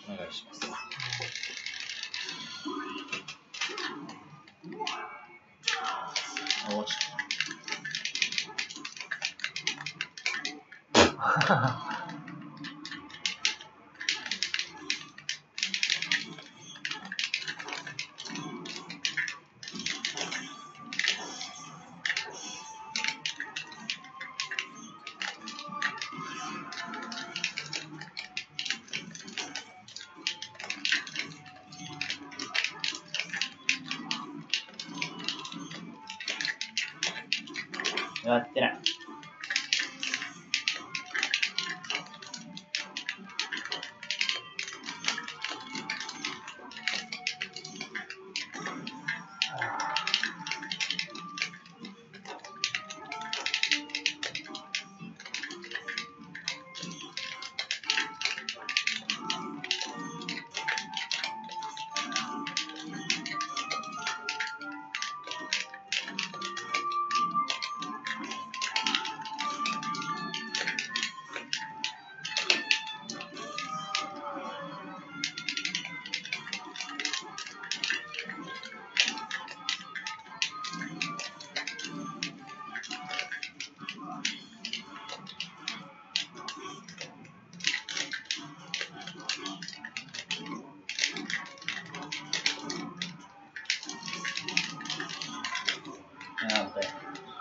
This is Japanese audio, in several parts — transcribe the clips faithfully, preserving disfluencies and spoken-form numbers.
お願いします。落ちた。やってない。なんで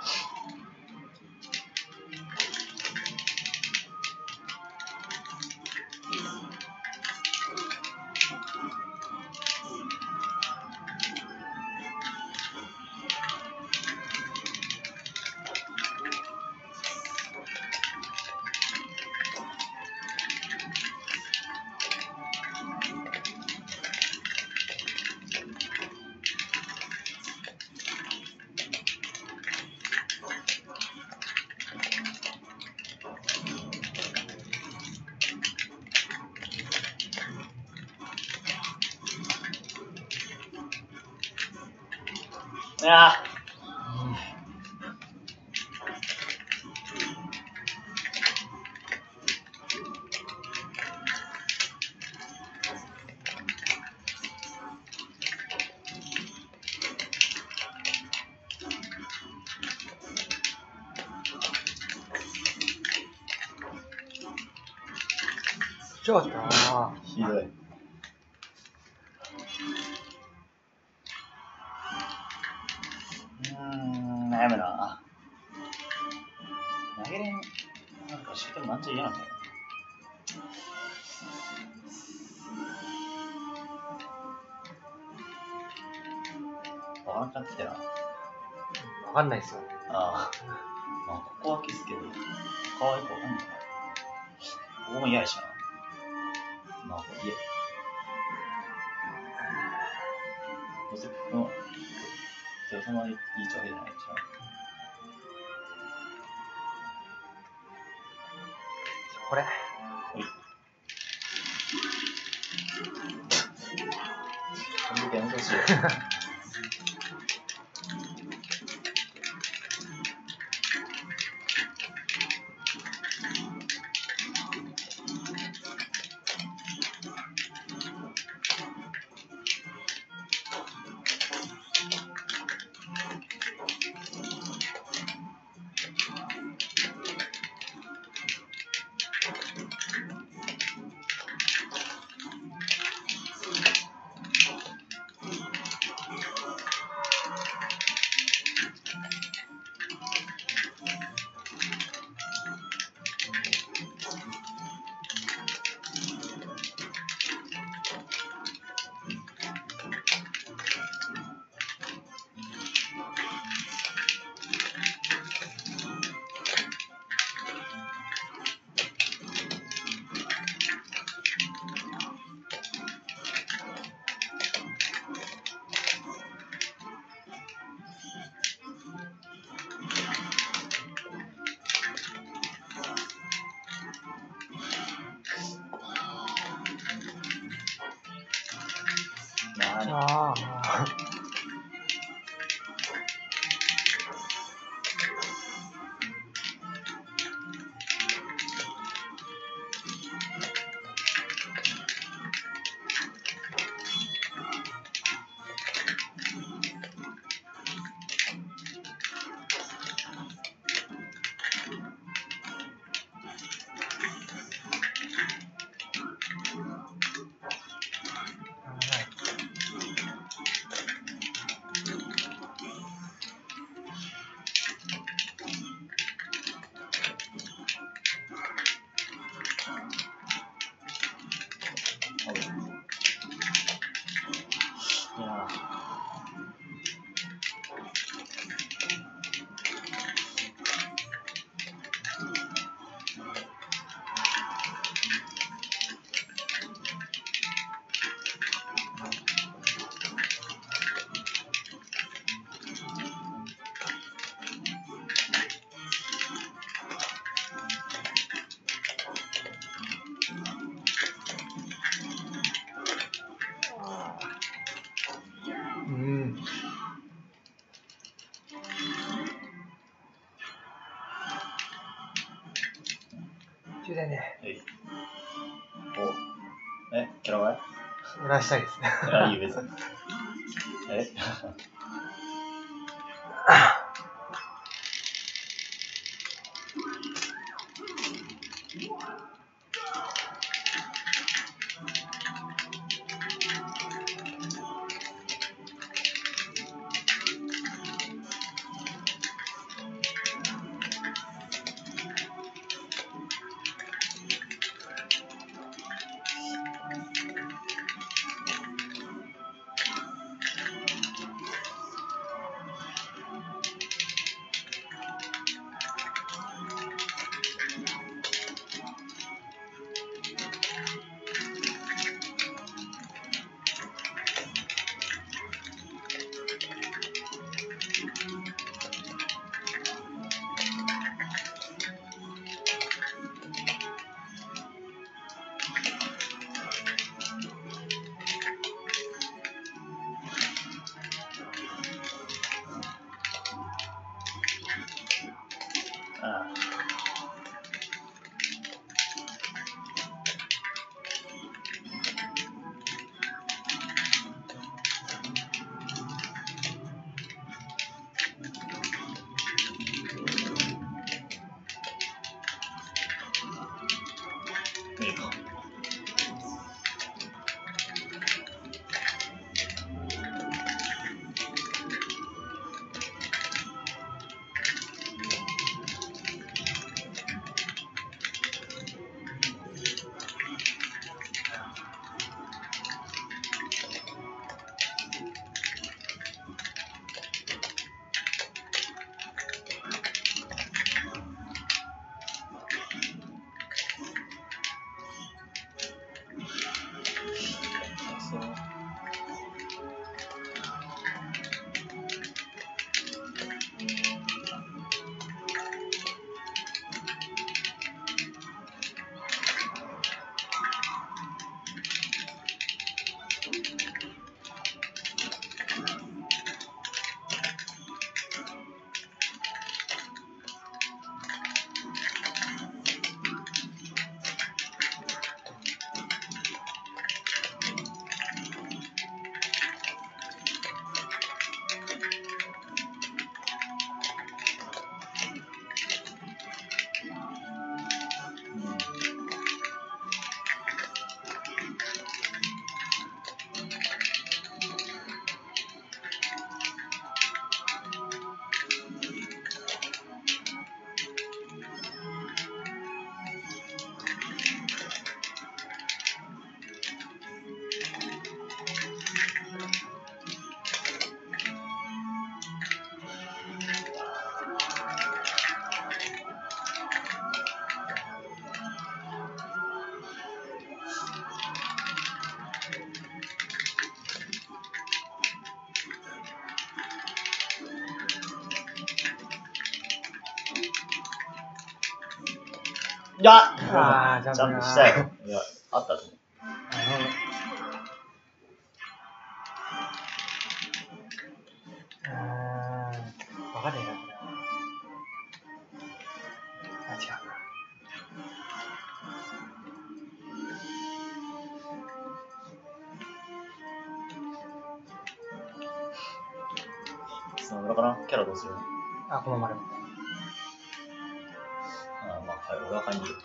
ああちょっとなひどい。うーん、悩むな。投げれん、なんかシュートもなんちゃ嫌なんだよ。わからんかってきたな。 わかんないっすよ。 ああ。まあ、ここは消すけど、かわいくわかんないな。ここも嫌やしな。まあ、いえ。どうせこの、そのいい調整じゃないでしょ。 これ。 はい。この時やめてほしいよ。なにああ。 充電ね。 はい。おえ、キャラバイ売らしたいですね。 あ、いい別に。えあいいか。そう。いやあージャンプジャンプしたよ。いや、あったと思う。 うーん。わかんねえな、これ。あ、違うな。 その裏かなキャラどうするあ、このままでも。 あまあ、はい、俺は感じる。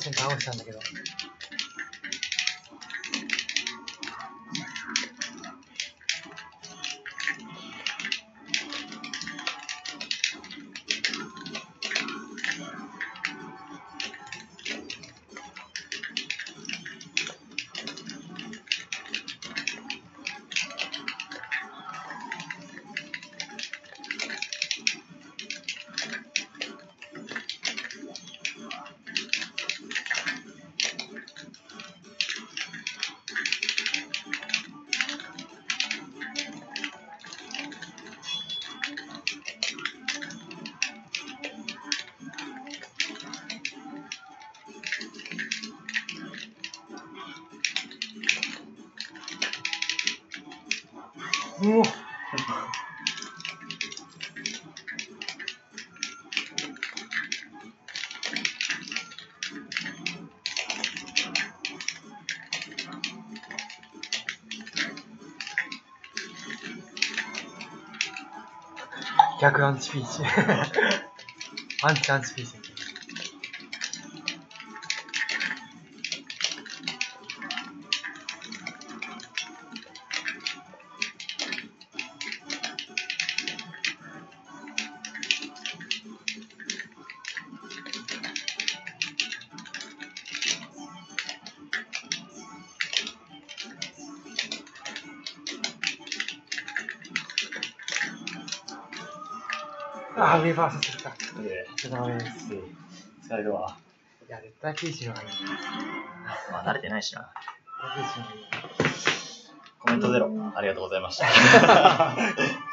瞬倒したんだけど。うお逆アンチピーチアンチアンチピーチあー、上バーサスした。 で、 ちょっとダメです。 疲れるわ。 いや、絶対ピーチの方がいい。 まあ、慣れてないしな。 ピーチの方がいい。 コメントゼロ。ありがとうございました。